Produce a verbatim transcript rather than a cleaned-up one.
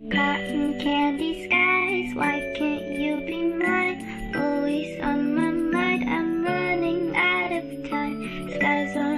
Cotton candy skies, why can't you be mine? Always on my mind, I'm running out of time. Skies on